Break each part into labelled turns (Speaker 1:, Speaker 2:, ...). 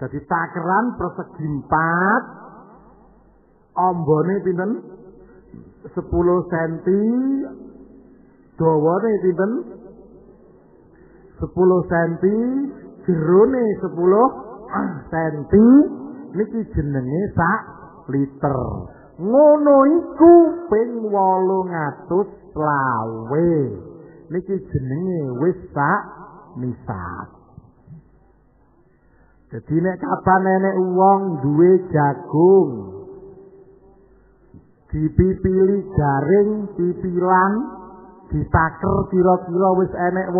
Speaker 1: Dadi takeran persegi 4 ambane pinten 10 cm dawane pinten 10 cm jerone 10 cm niki jenenge sak liter. Ngono iku ping 820. Niki jenenge wis sak nisab. Dadi nek kapan enek wong duwe jagung dipipili garing pipilan ditaker kira-kira wis enek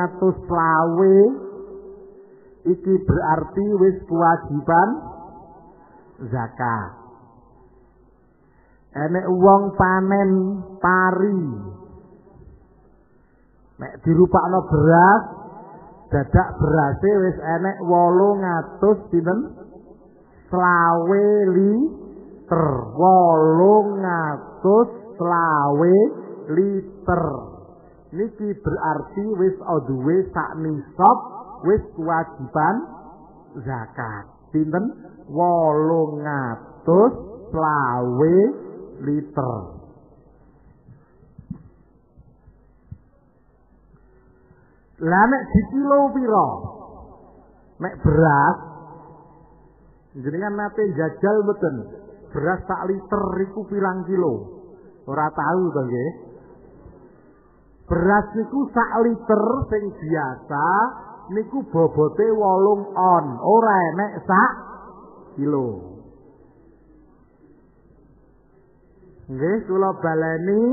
Speaker 1: 820 iki berarti wis kewajiban zakat. Enek wong panen pari nek dirupakno beras dadak berase wis enek 800 pinten 20 liter 820 liter niki berarti wis duwe sak nisab wis kewajiban zakat pinten 820 liter. Lah nek dikilo pira? Nek beras jenengan nate jajal mboten? Beras sak liter iku pirang kilo? Ora tahu to nggih. Beras niku sak liter sing biasa niku bobote 8 on, ora enek sak kilo. Nggih, kula baleni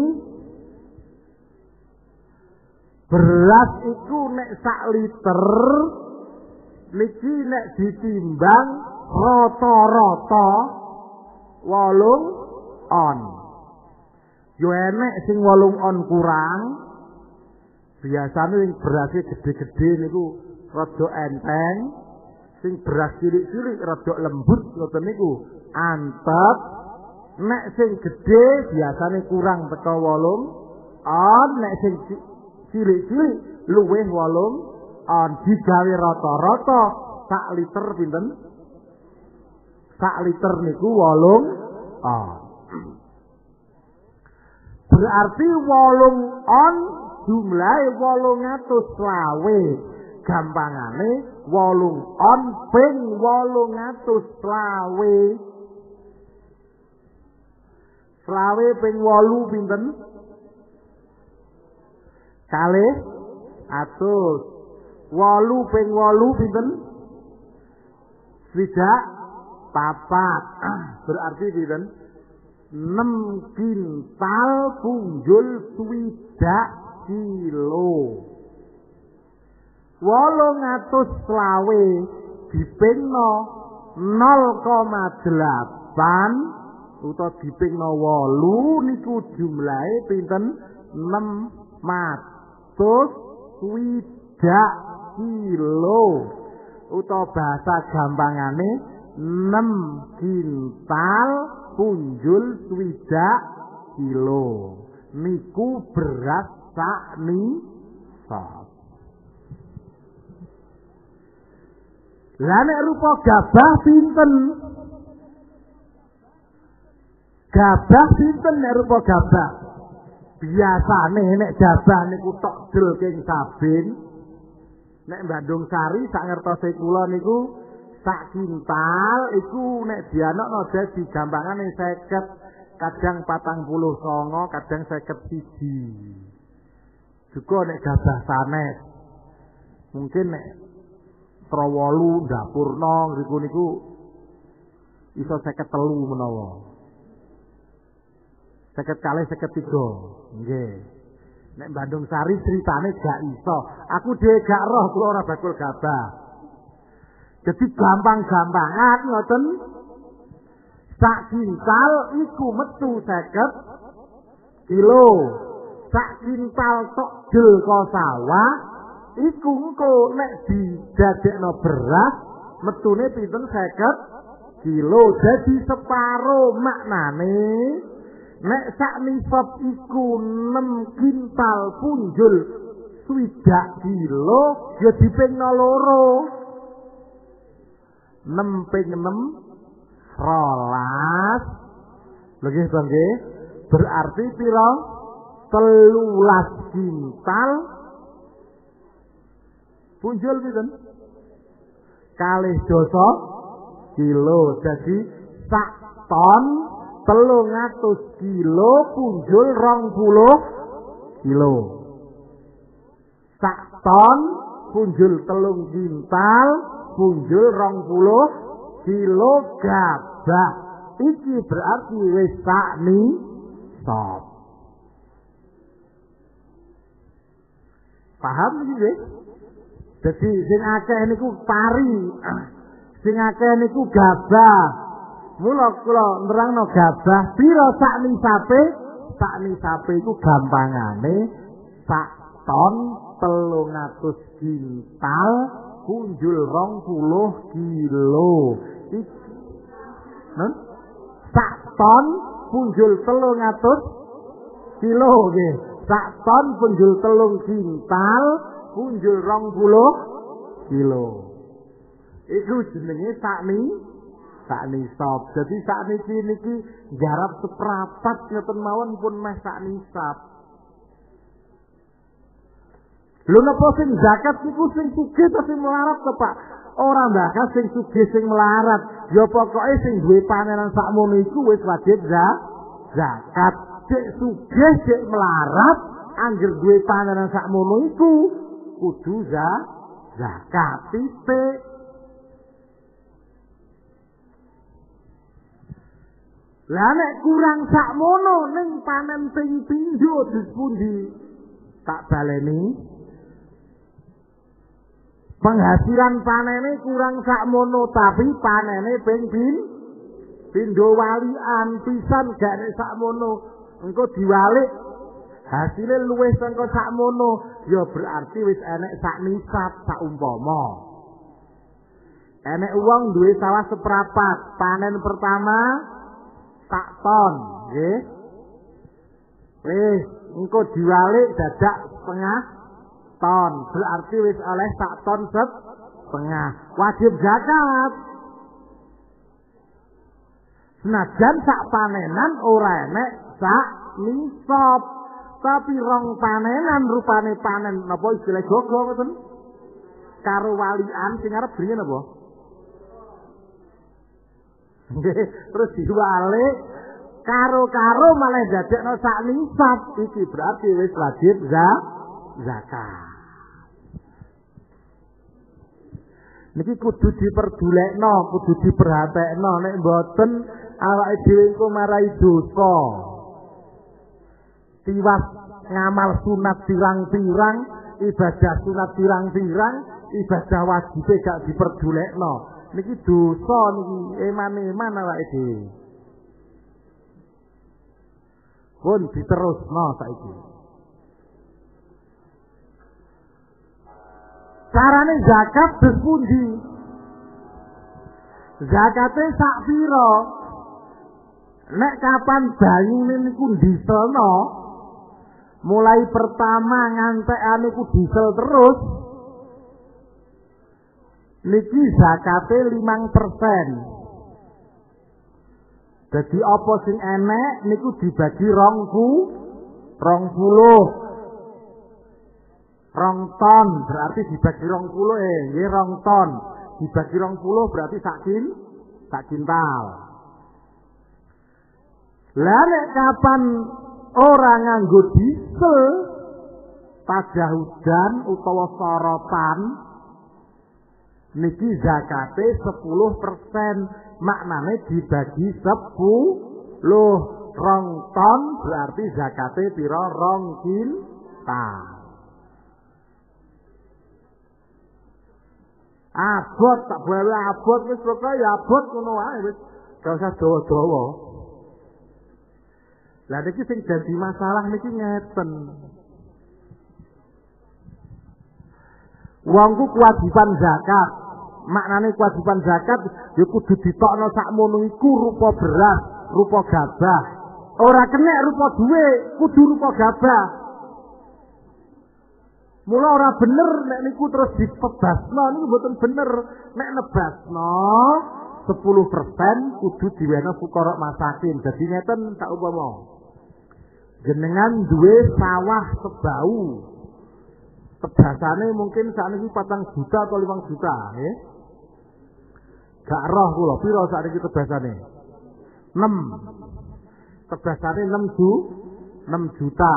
Speaker 1: beras iku nek sak liter niki nek ditimbang rata-rata 8 on. Yo enek sing 8 on kurang. Biasane sing beras gede-gede niku rada enteng, sing beras cilik-cilik rada lembut ngoten niku antep. Nek sing gede biasane kurang teko 8 on, nek sing cilik-cilik luwih 8 on. Digawe rata-rata sak liter pinten? Sak liter niku 8 on. Berarti 8 on jumlahe 820. Gampangane 8 on ping 820. Selawe ping 8 pinten? Kalih atus. 8 ping 8 pinten? Swidak papat. Berarti pinten? 6 kintal punjul swidak kilo. 820 dipingno 0,8 utawa dipingno 8 niku jumlahe pinten 660 kilo utawa bahasa gampangane 6 kintal punjul swidak kilo niku beras sak nisab. Lah nek rupa gabah pinten? Gabah pinten nek rupa gabah? Biasane nek gabah niku tok del king saben. Nek Bandung Sari sak ngertose kula niku sak kintal iku nek dianakno dadi gampangane 50, kadang 49, kadang 51. Juga nek gabah sanes. Mungkin nek Trowolu Dapurno niku iso 53 menawa. 50 kali 53. Nggih. Nek Bandung Sari ceritane gak iso. Aku dhewe gak roh kula ora bakul gabah. Jadi gampang-gampangan ngoten. Sak kintal iku metu 50 kilo. Sak kintal tok jel ka sawah iku engko nek didadekno beras metune pinten 50 kilo. Jadi separo maknane nek sak nisab iku 6 kintal punjul swidak kilo ya dipingno 2. 6 ping 6 rolas. Lagi bangke berarti piro 13 kintal punjul pinten kalih dosa kilo. Jadi sak ton 300 kilo punjul 20 kilo. Sak ton punjul 3 kintal punjul 20 kilo gabah. Iki berarti wis sak nisab. Paham iki wis? Dadi sing akeh niku pari, sing akeh niku gabah. Mula kula nerangno gabah pira sak nisabe? Sak nisabe iku gampangane sak ton 300 kintal punjul 20 kilo. Iki sak ton punjul 300 kilo nggih. Sak ton punjul 3 kintal punjul 20 kilo. Iku jenenge sak nisab. Jadi sak niki garap seprapat ngoten mawon pun meh sak nisab. Lho napa sing zakat niku sing sugih ta sing melarat to, Pak? Ora mbakah sing sugih sing melarat. Ya pokoke sing duwe panenan sakmono iku wis wajib zakat. Cek sugih cek melarat angger duwe panenan sakmono iku kudu zakat. Titik. Lah nek kurang sakmono ning panen ping pindho dipundi? Tak baleni. Penghasilan panene kurang sakmono tapi panene ping pindho walian pisan gak nek sakmono. Engko diwalik hasilnya luwih saka sakmono, ya berarti wis enek sak nisab sak umpama. Enek wong duwe sawah seprapat, panen pertama sak ton, nggih. Wis engko diwalik dadak setengah ton, berarti wis oleh sak ton setengah. Wajib zakat. Senajan sak panenan ora enek sak nisab, tapi rong panenan rupane panen napa istilah gogo ngoten? Karo walian sing arep bringe napa? Nggih, terus diwalik karo-karo malah dadekno sak nisab. Iki berarti wis wajib zakat. Niki kudu diperdulekno, kudu diperhatekno, nek mboten awake dhewe engko marai dosa. Tiwas ngamal sunat pirang-pirang, ibadah sunat pirang-pirang, ibadah wajib gak diperdulekno. Niki dosa niki, eman-eman awake dhewe. Pun diterusno saiki. Carane zakat wis pundi? Zakate sak pira? Nek kapan banyune niku diselno, mulai pertama ngantekane ku diesel terus, niki zakate 5%. Jadi apa sing enek niku dibagi 20 rong ton, berarti dibagi 20 nggih 2 ton. Dibagi 20 berarti sak kintal. Lah nek kapan ora nganggo diesel pada hujan utawa sorotan niki zakate 10%, maknane dibagi 10 2 ton berarti zakate pira 2 kintal. Abot tak boleh abot wis pokoke ya abot ngono wae wis gak usah dawa-dawa. Lah niki sing dadi masalah niki ngeten. Wong ku kewajiban zakat. Maknane kewajiban zakat ya kudu ditokno sakmono iku rupa beras, rupa gabah. Ora kena rupa dhuwit, kudu rupa gabah. Mula ora bener nek niku terus dipebasno niku mboten bener. Nek nebasno 10% kudu diwene fuqara masakin. Dadi ngeten tak umpama. Jenengan duwe sawah sebau. Tebasane mungkin sakniki 4 juta atau 5 juta, nggih. Gak roh kula pira sakniki tebasane. 6. Tebasane 6 juta.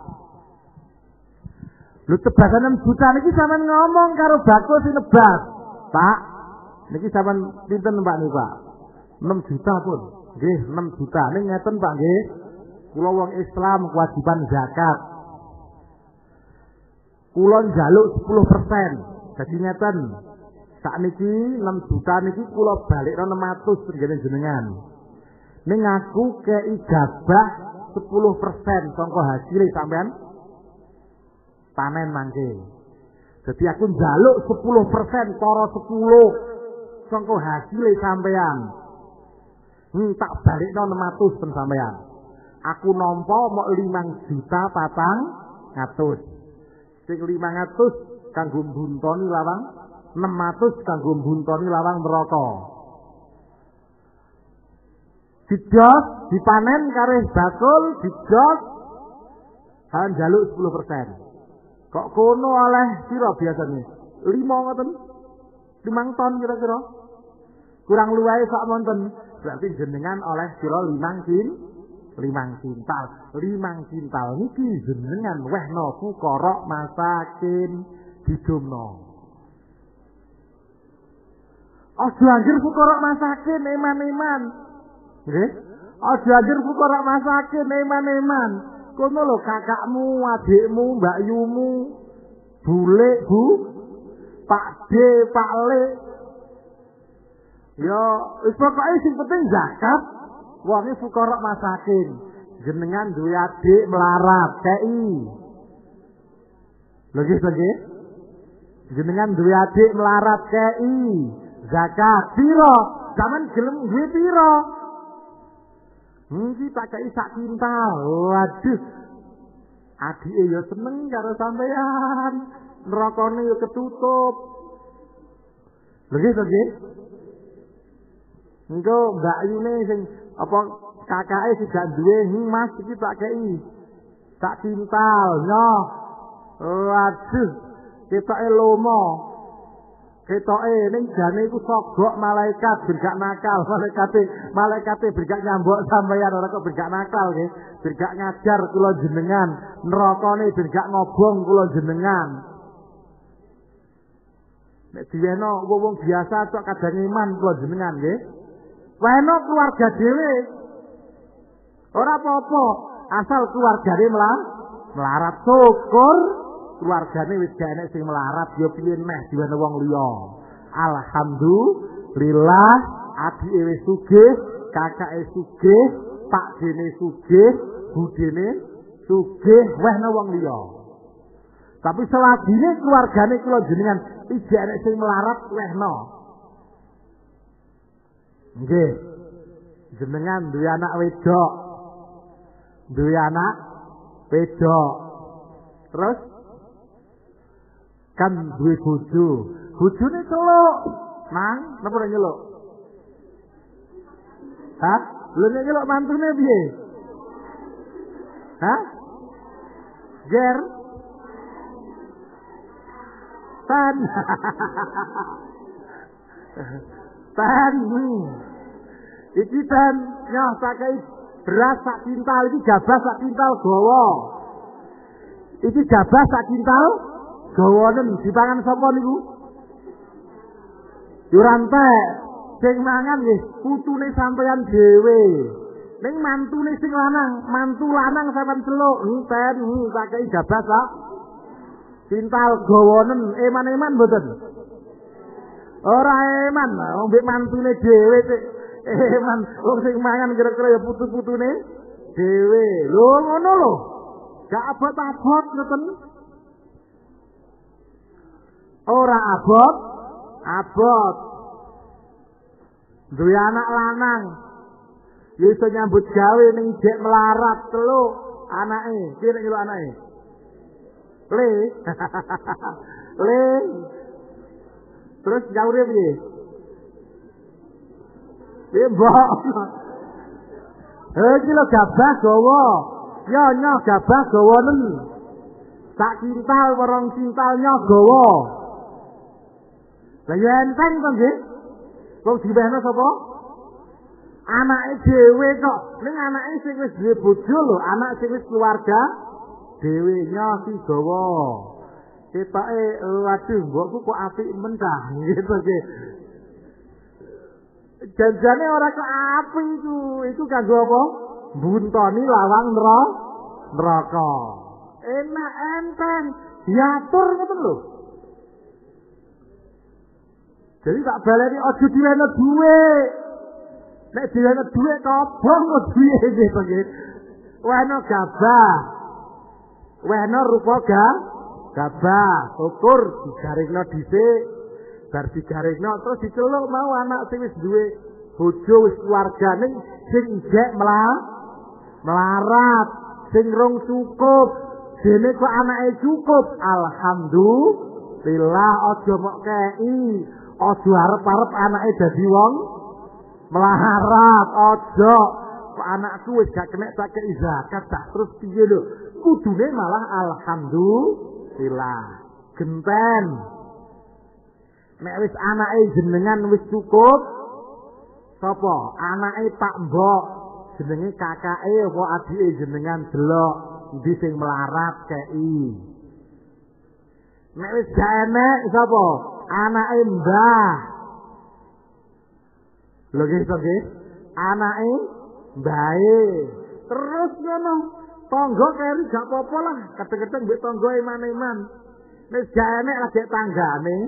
Speaker 1: Lho tebasan 6 juta niki sampean ngomong karo Bagus sing nebas. Pak, niki sampean pinten Pak niku, Pak? 6 juta pun. Nggih, 6 juta. Ning ngeten Pak nggih. Kula wong Islam kewajiban zakat. Kula njaluk 10%. Dadi ngeten. Sakniki 6 juta niki kula balikno 600 penggene jenengan. Ning aku kei gabah 10% sangka hasil sampean panen mangke. Jadi aku njaluk 10% para 10 sangka hasil sampean. Tak balikno 600 pen sampean. Aku nampa mok 5 juta 400. Sing 500 kanggo mbuntoni lawang 600 kanggo mbuntoni lawang neraka. Dijos dipanen kareh bakul dijos han njaluk 10%. Kok kono oleh pira biasane? 5 ngoten. 5 ton kira-kira. Kurang luwih sak monten. Berarti jenengan oleh pira 5 kintal. 5 kintal niki jenengan wehno fuqara masakin didumno. Aja anjir fuqara masakin eman-eman. Nggih? Aja anjir fuqara masakin eman-eman. Kono lho kakakmu, adikmu, Mbak Yumu, bule, Bu, Pak D, Pak Le. Ya, wis pokoke sing penting zakat. Wonge fuqara masakin. Jenengan duwe adik melarat, kei. Lho nggih. Jenengan duwe adik melarat kei. Zakat pira? Sampeyan gelem duwe pira? Iki tak kei sak kintal. Waduh. Adike ya seneng karo sampean. Nerakane ya ketutup. Lho nggih. Engko Mbak Yune sing apa kakake sing gak duwe Mas iki tak kei. Tak kintal nyoh. Waduh. Ketoke lomo. Ketoke ning jane iku sogok malaikat bergak nakal, malaikate bergak nyambok sampeyan ora kok bergak nakal nggih. Bergak ngajar kula jenengan, nerakane bergak ngobong kula jenengan. Nek diweno wong biasa tok kadang iman kula jenengan nggih. Weno keluarga dhewe. Ora apa-apa, asal keluargane melarat syukur. Keluargane wis gak enek sing melarat ya piye neh diwene wong liya. Alhamdulillah adike wis sugih, kakake sugih, pak dene sugih, budene sugih wehna wong liya. Tapi selagine keluargane kula jenengan iki enek sing melarat wehna. Nggih. Jenengan duwe anak wedok. Duwe anak wedok. Terus kan duwe bojo. Bojone celuk. Mang, napa ora nyeluk? Hah? Lho nek nyeluk mantune piye? Hah? Ger. Tan. Tan. Iki tan nyoh sakai beras sak kintal iki gabah sak kintal gawa. Iki gabah sak kintal gawanen dipangan sapa niku? Yo rantek. Sing mangan nggih putune sampeyan dhewe. Ning mantune sing lanang, mantu lanang sampeyan celuk, ten sakai gabah sak kintal gawanen eman-eman mboten? Ora eman, wong mbek mantune dhewe eman, wong sing mangan kira-kira ya putu-putune dhewe. Lho ngono lho. Gak abot-abot ngoten. Ora abot. Duwe anak lanang. Ya iso nyambut gawe ning jek melarat teluk anake. Kira nyeluk anake. Le. Le. Terus nyaure piye? Mbok. Iki lho gabah gawa. Ya nyoh gabah gawanen. Sak kintal warung kintalnya gawa. Lah ya enteng to nggih. Wong diwehna sapa? Anake dhewe kok. Ning anake sing wis duwe bojo lho, anak sing wis keluarga dhewe nyoh si gawa. Ketoke waduh mbokku kok apik men ta gitu nggih. Janjane ora kok apik iku. Iku kanggo apa? Buntoni lawang neraka. Enak enteng diatur ngoten lho. Jadi tak baleni aja diwene dhuwit. Nek diwene dhuwit kobong kok dhuwit gitu nggih. Wena gabah. Wena rupa gabah, ukur digaringno dhisik. Bar digaringno terus diceluk mau anak sing wis duwe bojo wis keluargane sing jek melarat, sing rong cukup. Dene kok anake cukup, alhamdulillah aja mok kei. Aja arep-arep anake dadi wong melarat, aja. Kok anakku wis gak kena tak kei zakat tak terus piye lho. Kudune malah alhamdulillah. Genten. Nek wis anake jenengan wis cukup, sapa? Anake Pak Mbok, jenenge kakake apa adike jenengan delok endi sing melarat kei. Nek wis gak enek sapa? Anake Mbah. Lho nggih, anake mbae. Terus ngono, tangga keri gak apa-apa lah, kadang-kadang mbek tangga iman-iman. Nek gak enek lagi tanggane.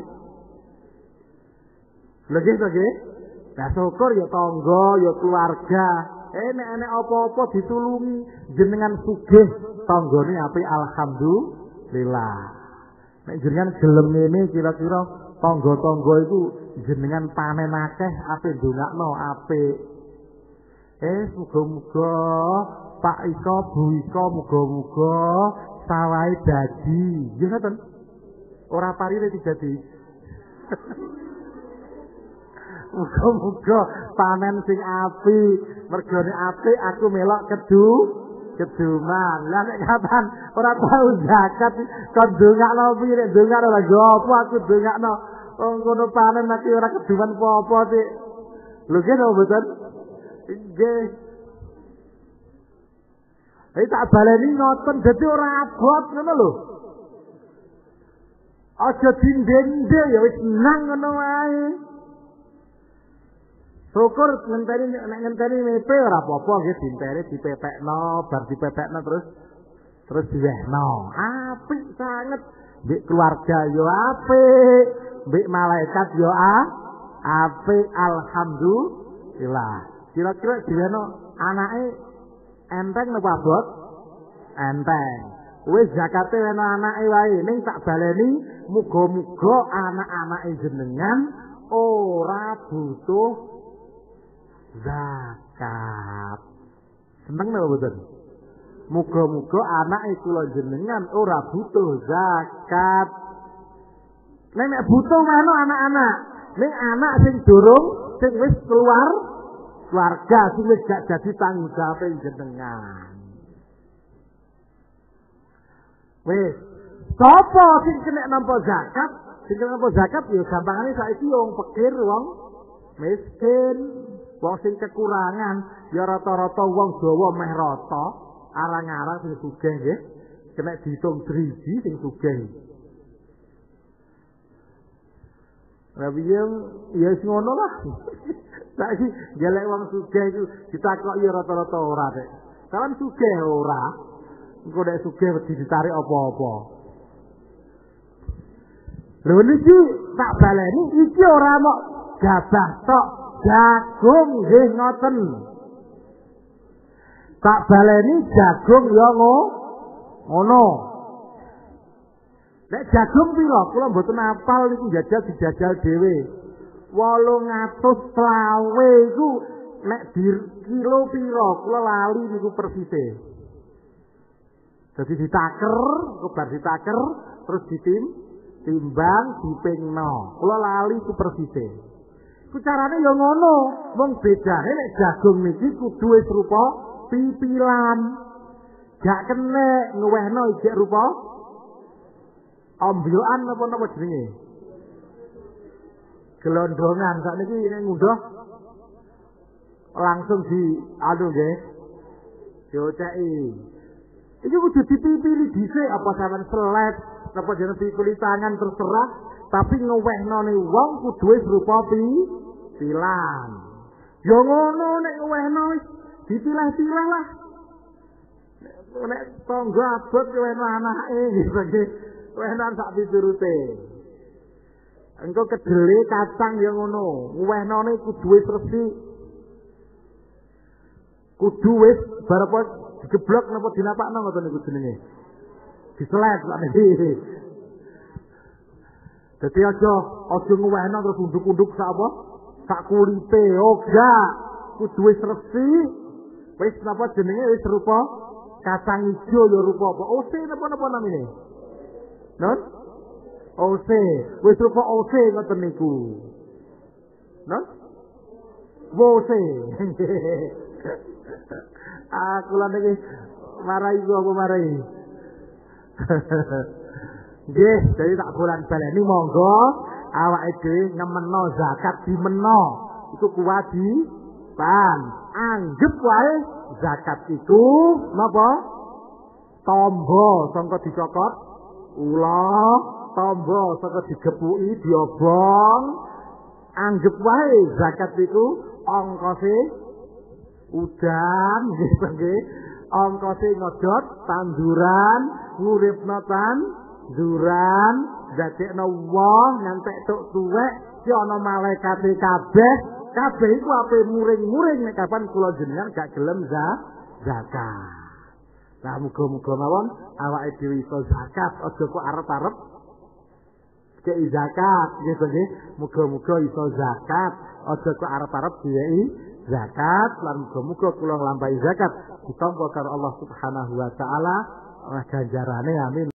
Speaker 1: Lho nggih. Lah syukur ya tangga, ya keluarga. Nek enek apa-apa ditulungi, jenengan sugih, tanggane apik alhamdulillah. Nek jenengan gelem ngene kira-kira tangga-tangga iku jenengan panen akeh apik ndongakno apik. Muga-muga Pak Iko, Bu Iko muga-muga sawahe dadi. Nggih ngoten. Ora parine dadi. Muga-muga panen sing apik, mergane apik aku melok keduman. Lah nek kapan ora tau zakat kon ndongakno piye nek ndongakno lha apa aku ndongakno ngono panen nanti ora keduman apa-apa sik. Lho nggih to mboten? Nggih. Tak baleni ngoten dadi ora abot ngono lho. Aja dindende ya wis nang ngono wae. Syukur ngenteni mepe ora apa-apa nggih dintere dipepekno, bar dipepekno terus diwehno. Apik sanget. Mbek keluarga yo apik, mbek malaikat yo apik alhamdulillah. Kira-kira diwehno anake enteng napa abot? Enteng. Wis zakate wena anake wae ning tak baleni muga-muga anak-anake jenengan ora butuh zakat. Seneng napa mboten? Muga-muga anake kula jenengan ora butuh zakat. Nek butuh mano anak-anak. Ning anak sing durung sing wis keluarga sing wis gak dadi tanggung jawab jenengan. Wis, sapa sing kena nampa zakat? Sing kena nampa zakat ya gampangane saiki wong fakir, wong miskin. Wong sing kekurangan ya rata-rata wong Jawa meh rata, arang-arang sing sugih nggih. Kena diitung driji sing sugih. Lah piye ya wis ngono lah. Saiki golek wong sugih iku ditakoki ya rata-rata ora nek. Salam sugih ora. Engko nek sugih wedi ditarik apa-apa. Lho niki tak baleni iki ora mok gabah tok. Jagung nggih ngoten. Tak baleni jagung ya ngono. Nek jagung pira? Kula mboten apal niku dijajal dhewe. 800 slawe iku nek kilo pira? Kula lali niku persise. Dadi ditaker, bar ditaker terus timbang dipingno. Kula lali supervise. Ku carane ya ngono, wong bedane nek jagung niki kudu wis rupa pipilan. Gak kena ngewehno ijek rupa ombyokan napa jenenge? Gelondongan sakniki nek ngunduh langsung di nggih. Dioceki. Iki kudu dipipili dhisik apa sampean selet, apa jeneng pipili tangan terserah, tapi ngewehnone wong kudu wis rupa pipilan. Ya ngono nek ngewehno wis dipilah-pilah lah. Nek tangga abot ngewehno anake gitu nggih. Wehnan sak piturute. Engko kedele kacang ya ngono, ngwehnone kudu wis resik. Kudu wis bar apa digeblok napa dinapakno ngoten niku jenenge. Diselet lak niki. Dadi aja ngwehno terus unduk-unduk sak apa? Sak kulite. Oh gak, kudu wis resik. Wis napa jenenge wis rupa kacang ijo ya rupa apa? Ose napa namine? Non? Ose, wis rupa ose ngoten niku. Non? Wose. Aku lan iki marai gua apa marai? Nggih, jadi tak bulan baleni monggo awake dhewe ngemeno zakat dimeno. Iku kewajiban. Anggep wae zakat iku napa? Tombo sangka dicokot ula, tombo sangka digepuki diobong. Anggep wae zakat iku ongkose udan gitu nggih. Ongkose ngodot tanduran, nguripno tanduran, dadekno woh ngantek tuk tuwek, ki ana malaikate kabeh. Kabeh iku ape muring-muring nek kapan kula jenengan gak gelem zakat. Lah muga-muga mawon awake dhewe iso zakat, aja kok arep-arep kei zakat, gitu nggih. Muga-muga iso zakat, aja kok arep-arep diwehi zakat, lan muga-muga kula nglampahi zakat ditampa karo Allah Subhanahu wa taala ganjarane amin.